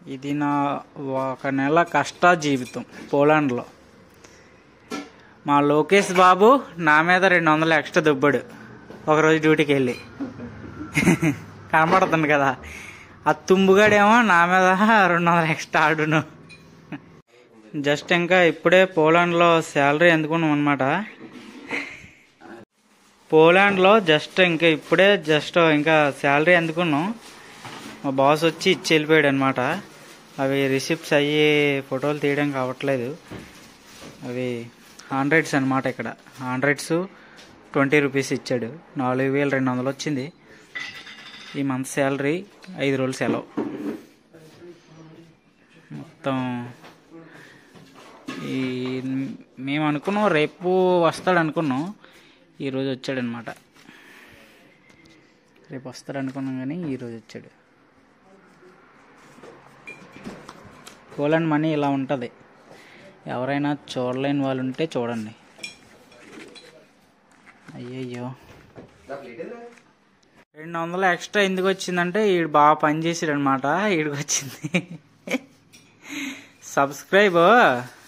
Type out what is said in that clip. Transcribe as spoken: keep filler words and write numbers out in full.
ఇది నా ఒక నెల కష్ట జీవితం పోలాండ్లో. మా లోకేష్ బాబు నా మీద రెండు వందలు ఎక్స్ట్రా దుబ్బాడు ఒకరోజు డ్యూటీకి వెళ్ళి. కనపడుతుంది కదా, ఆ తుంబుగాడేమో నా మీద రెండు వందలు ఎక్స్ట్రా ఆడును. జస్ట్ ఇంకా ఇప్పుడే పోలాండ్లో శాలరీ అందుకున్నాం అనమాట. పోలాండ్లో జస్ట్ ఇంకా ఇప్పుడే జస్ట్ ఇంకా శాలరీ అందుకున్నాం. మా బాస్ వచ్చి ఇచ్చి వెళ్ళిపోయాడు అనమాట. అవి రిసిప్ట్స్ అయ్యి ఫోటోలు తీయడం కావట్లేదు. అవి హండ్రెడ్స్ అనమాట. ఇక్కడ హండ్రెడ్స్ ట్వంటీ రూపీస్ ఇచ్చాడు. నాలుగు వేల రెండు వందలు వచ్చింది ఈ మంత్ శాలరీ. ఐదు రోజులు సెలవు. మొత్తం ఈ మేము అనుకున్నాం రేపు వస్తాడు అనుకున్నాం, ఈరోజు వచ్చాడనమాట. రేపు వస్తాడు అనుకున్నాం కానీ ఈరోజు వచ్చాడు. పోలాండ్ మనీ ఇలా ఉంటుంది. ఎవరైనా చూడలేని వాళ్ళు ఉంటే చూడండి. అయ్యయ్యో, రెండు వందలు ఎక్స్ట్రా ఎందుకు వచ్చిందంటే ఈడు బాగా పని చేసాడు అనమాట. ఈడికి వచ్చింది. సబ్స్క్రైబ్